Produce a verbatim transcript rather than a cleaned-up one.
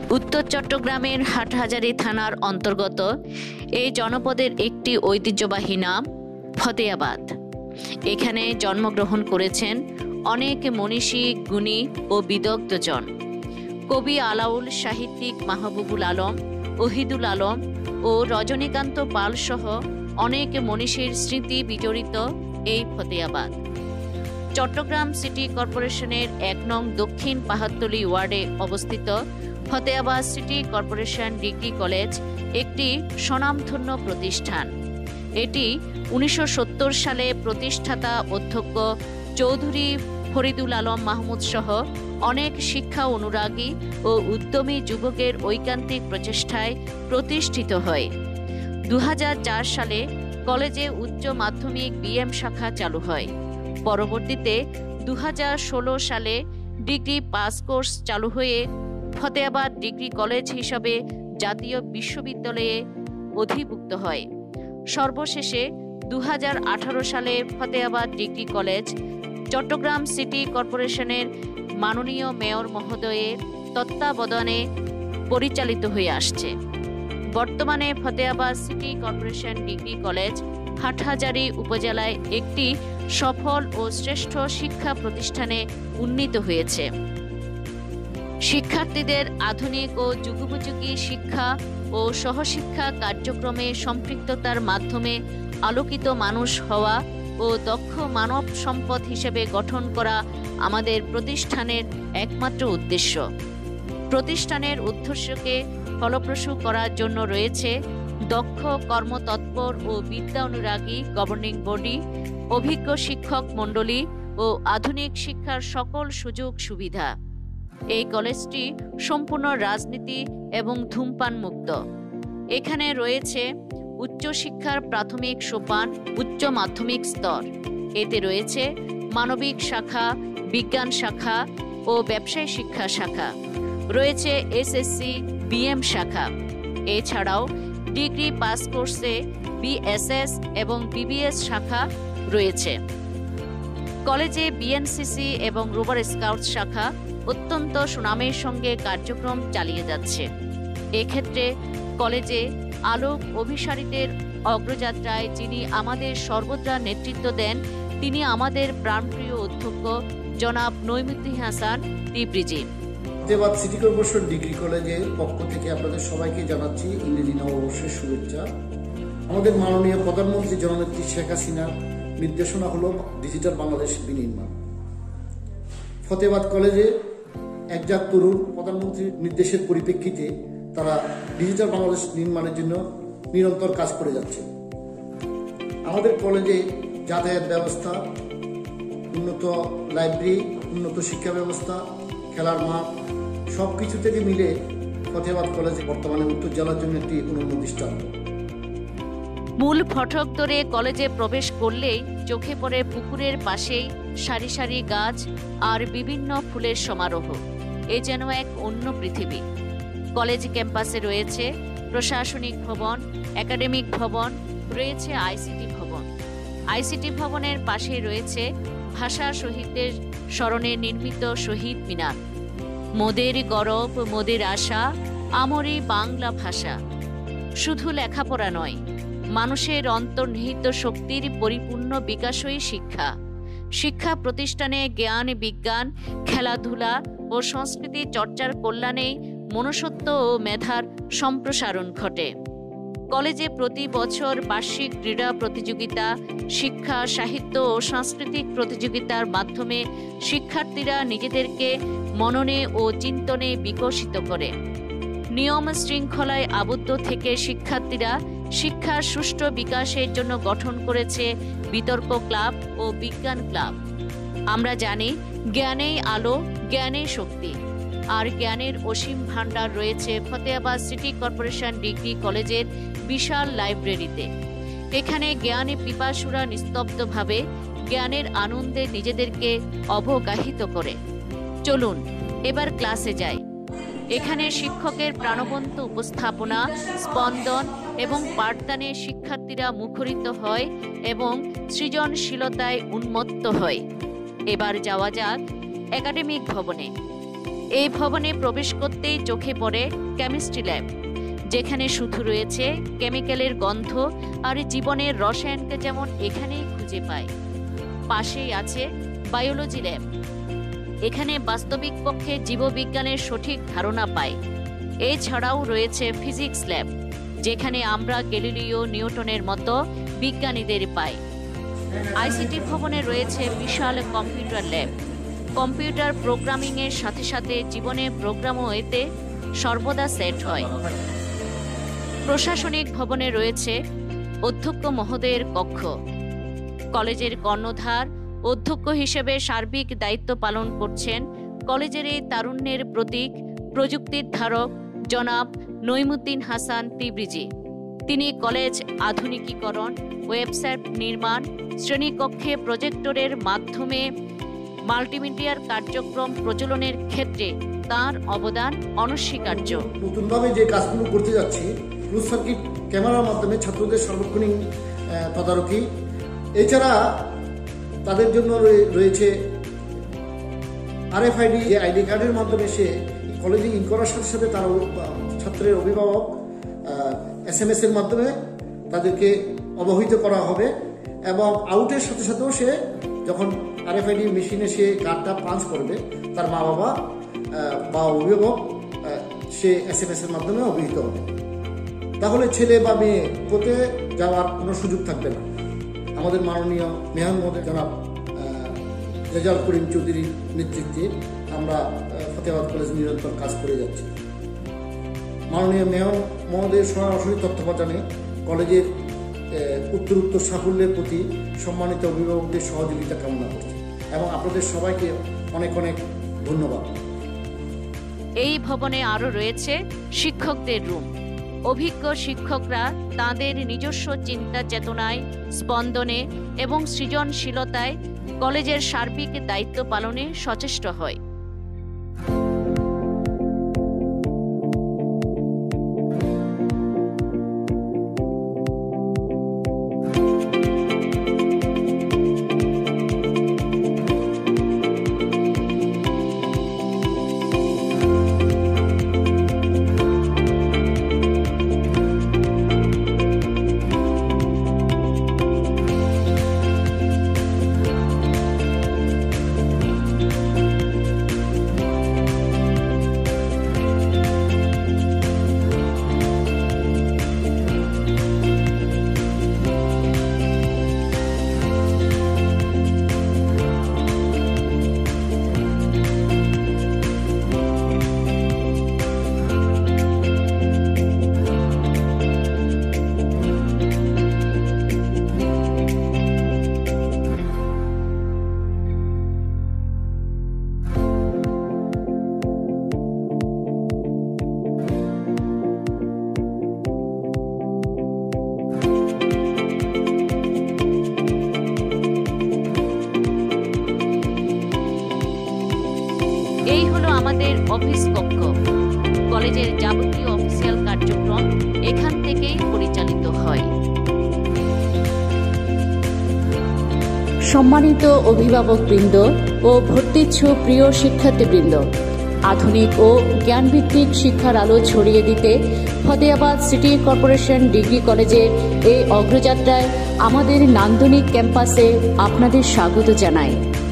উত্তর চট্টগ্রামের হাটহাজারী থানার অন্তর্গত এই জনপদের একটি ঐতিহ্যবাহী নাম ফতেয়াবাদ। এখানে জন্মগ্রহণ করেছেন অনেক মনীষী, গুণী ও বিদগ্ধজন। কবি আলাউল, সাহিত্যিক মাহবুবুল আলম, ওহিদুল আলম ও রজনীকান্ত পাল সহ অনেক মনীষীর স্মৃতি বিজড়িত এই ফতেয়াবাদ। চট্টগ্রাম সিটি কর্পোরেশনের এক নং দক্ষিণ পাহাড়তলী ওয়ার্ডে অবস্থিত Fatehabad city corporation degree college একটি স্বনামধন্য প্রতিষ্ঠান। এটি উনিশশো সত্তর সালে প্রতিষ্ঠাতা অধ্যক্ষ চৌধুরী ফরিদুল আলম মাহমুদ সহ অনেক শিক্ষা অনুরাগী ও উদ্যমী যুবকের ঐকান্তিক প্রচেষ্টায় প্রতিষ্ঠিত হয়। দু হাজার চার সালে কলেজে উচ্চ মাধ্যমিক বিএম শাখা চালু হয়। পরবর্তীতে দু হাজার ষোলো সালে ডিগ্রি পাস কোর্স চালু হয়ে ফতেয়াবাদ ডিগ্রি কলেজ হিসাবে জাতীয় বিশ্ববিদ্যালয়ে অধিভুক্ত হয়। সর্বশেষে দু হাজার আঠারো সালে Fatehabad degree college Chattogram city কর্পোরেশনের মাননীয় মেয়র মহোদয়ের তত্ত্বাবধানে পরিচালিত হয়ে আসছে। বর্তমানে Fatehabad city corporation degree college Hathazari উপজেলায় একটি সফল ও শ্রেষ্ঠ শিক্ষা প্রতিষ্ঠানে উন্নীত হয়েছে। শিক্ষার্থীদের আধুনিক ও যুগোপযোগী শিক্ষা ও সহশিক্ষা কার্যক্রমে সম্পৃক্ততার মাধ্যমে আলোকিত মানুষ হওয়া ও দক্ষ মানব সম্পদ হিসেবে গঠন করা আমাদের প্রতিষ্ঠানের একমাত্র উদ্দেশ্য। প্রতিষ্ঠানের উদ্দেশ্যকে ফলপ্রসূ করার জন্য রয়েছে দক্ষ, কর্মতৎপর ও বিদ্যা অনুরাগী গভর্নিং বডি, অভিজ্ঞ শিক্ষক মণ্ডলী ও আধুনিক শিক্ষার সকল সুযোগ সুবিধা। এই কলেজটি সম্পূর্ণ রাজনীতি এবং ধূমপান মুক্ত। এখানে রয়েছে উচ্চশিক্ষার প্রাথমিক সোপান, উচ্চ মাধ্যমিক স্তর। এতে রয়েছে মানবিক শাখা, বিজ্ঞান শাখা ও ব্যবসায় শিক্ষা শাখা। রয়েছে এসএসসি, বিএম শাখা। এছাড়াও ডিগ্রি পাস কোর্সে বিএসএস এবং বিবিএস শাখা রয়েছে। কলেজে বিএনসিসি এবং রোভার স্কাউট শাখা অত্যন্ত সুনামের সঙ্গে কার্যক্রম চালিয়ে যাচ্ছে। এক্ষেত্রে কলেজে আলোক অভিসারীদের অগ্রযাত্রায় যিনি আমাদের সর্বদা নেতৃত্ব দেন, তিনি আমাদের প্রাণপ্রিয় অধ্যক্ষ জনাব Naimuddin Hasan Tibrizi. Fatehabad city corporation degree কলেজের পক্ষ থেকে আপনাদের সবাইকে জানাচ্ছি ইংরেজি নববর্ষের শুভেচ্ছা। আমাদের মাননীয় প্রধানমন্ত্রী জননেত্রী শেখ হাসিনার নির্দেশনা হল ডিজিটাল বাংলাদেশ বিনির্মাণ। ফতেয়াবাদ কলেজে একজাত তরুণ প্রধানমন্ত্রীর নির্দেশের পরিপ্রেক্ষিতে তারা ডিজিটাল বাংলাদেশ নির্মাণের জন্য নিরন্তর কাজ করে যাচ্ছে। আমাদের কলেজে যাতায়াত ব্যবস্থা, উন্নত লাইব্রেরি, উন্নত শিক্ষা ব্যবস্থা, খেলার মাঠ সব কিছু থেকে মিলে ফতেয়াবাদ কলেজে বর্তমানে উত্তর জেলার জন্য একটি অনন্য দৃষ্টান্ত। মূল ফটক ধরে কলেজে প্রবেশ করলেই চোখে পড়ে পুকুরের পাশেই সারি সারি গাছ আর বিভিন্ন ফুলের সমারোহ। এ যেন এক অন্য পৃথিবী। কলেজ ক্যাম্পাসে রয়েছে প্রশাসনিক ভবন, একাডেমিক ভবন, রয়েছে আইসিটি ভবন। আইসিটি ভবনের পাশে রয়েছে ভাষা শহীদদের স্মরণে নির্মিত শহীদ মিনার। মোদের গরব, মোদের আশা, আমরি বাংলা ভাষা। শুধু লেখাপড়া নয়, মানুষের অন্তর্নিহিত শক্তির পরিপূর্ণ বিকাশই শিক্ষা। শিক্ষা প্রতিষ্ঠানে জ্ঞান, বিজ্ঞান, খেলাধুলা ও সংস্কৃতি চর্চার কল্যাণেই মনুষ্যত্ব ও মেধার সম্প্রসারণ ঘটে। কলেজে প্রতি বছর বার্ষিক ক্রীড়া প্রতিযোগিতা, শিক্ষা, সাহিত্য ও সাংস্কৃতিক প্রতিযোগিতার মাধ্যমে শিক্ষার্থীরা নিজেদেরকে মননে ও চিন্তনে বিকশিত করে। নিয়ম শৃঙ্খলায় আবদ্ধ থেকে শিক্ষার্থীরা শিক্ষার সুষ্ঠু বিকাশের জন্য গঠন করেছে বিতর্ক ক্লাব ও বিজ্ঞান ক্লাব। আমরা জানি জ্ঞানেই আলো, জ্ঞানেই শক্তি। আর জ্ঞানের অসীম ভাণ্ডার রয়েছে ফতেয়াবাদ সিটি কর্পোরেশন ডিগ্রি কলেজের বিশাল লাইব্রেরিতে। এখানে জ্ঞানী পিপাসুরা নিস্তব্ধভাবে জ্ঞানের আনন্দে নিজেদেরকে অবগাহিত করে। চলুন এবার ক্লাসে যাই। এখানে শিক্ষকের প্রাণবন্ত উপস্থাপনা, স্পন্দন এবং পাঠদানে শিক্ষার্থীরা মুখরিত হয় এবং সৃজনশীলতায় উন্মত্ত হয়। এবার যাওয়া যাক একাডেমিক ভবনে। এই ভবনে প্রবেশ করতেই চোখে পড়ে কেমিস্ট্রি ল্যাব, যেখানে শুধু রয়েছে কেমিক্যালের গন্ধ আর জীবনের রসায়নকে যেমন এখানেই খুঁজে পায়। পাশেই আছে বায়োলজি ল্যাব, এখানে বাস্তবিক পক্ষে জীববিজ্ঞানের সঠিক ধারণা পায়। এছাড়াও রয়েছে ফিজিক্স ল্যাব, যেখানে আমরা গ্যালিলিও নিউটনের মতো বিজ্ঞানীদের পাই। আইসিটি ভবনে রয়েছে বিশাল কম্পিউটার ল্যাব, কম্পিউটার প্রোগ্রামিংয়ের সাথে সাথে জীবনে প্রোগ্রামও এতে সর্বদা সেট হয়। প্রশাসনিক ভবনে রয়েছে অধ্যক্ষ মহোদয়ের কক্ষ, কলেজের কর্ণধার অধ্যক্ষ হিসেবে সার্বিক দায়িত্ব পালন করছেন কলেজের এই তারুণ্যের প্রতীক প্রযুক্তির ধারক জনাব নইমুদ্দিন হাসান তিব্রিজি। তিনি কলেজ আধুনিকীকরণ, ওয়েবসাইট নির্মাণ, শ্রেণীকক্ষে প্রজেক্টরের মাধ্যমে মাল্টিমিডিয়ার কার্যক্রম প্রচলনের ক্ষেত্রে তার অবদান অনস্বীকার্য। নতুনভাবে যে কাজগুলো করতে যাচ্ছি, ক্লোজ সার্কিট ক্যামেরার মাধ্যমে ছাত্রদের সার্বক্ষণিক তদারকি, এছাড়া তাদের জন্য রয়েছে আরএফআইডি, যে আইডি কার্ডের মাধ্যমে সে কলেজে ইন করার সাথে সাথে তার ছাত্রের অভিভাবক এস এম এস এর মাধ্যমে তাদেরকে অবহিত করা হবে, এবং আউটের সাথে সাথেও সে যখন আরএফআইডি মেশিনে সে কার্ডটা পাঞ্চ করবে, তার মা বাবা বা অভিভাবক সে এস এম এস এর মাধ্যমে অবহিত হবে। তাহলে ছেলে বা মেয়ে পথে যাওয়ার কোনো সুযোগ থাকবে না। আমাদের মাননীয় মেয়র মহোদয় জনাব রেজাউল করিম চৌধুরীর নেতৃত্বে আমরা ফতেহাবাদ কলেজ নিরন্তর কাজ করে যাচ্ছি। মাননীয় মেয়র মহোদয়ের সরাসরি তত্ত্বাবধানে কলেজের উত্তরোত্তর সাফল্যের প্রতি সম্মানিত অভিভাবকদের সহযোগিতা কামনা করছি, এবং আপনাদের সবাইকে অনেক অনেক ধন্যবাদ। এই ভবনে আরও রয়েছে শিক্ষকদের রুম। অভিজ্ঞ শিক্ষকরা তাঁদের নিজস্ব চিন্তা চেতনায়, স্পন্দনে এবং সৃজনশীলতায় কলেজের সার্বিক দায়িত্ব পালনে সচেষ্ট হয়। আমাদের অফিস কক্ষ। কলেজের যাবতীয় অফিসিয়াল কার্যক্রম এখান থেকেই পরিচালিত হয়। সম্মানিত অভিভাবকবৃন্দ ও ভর্তিচ্ছু প্রিয় শিক্ষার্থীবৃন্দ, আধুনিক ও জ্ঞানভিত্তিক শিক্ষার আলো ছড়িয়ে দিতে ফতেয়াবাদ সিটি কর্পোরেশন ডিগ্রি কলেজের এই অগ্রযাত্রায় আমাদের নান্দনিক ক্যাম্পাসে আপনাদের স্বাগত জানাই।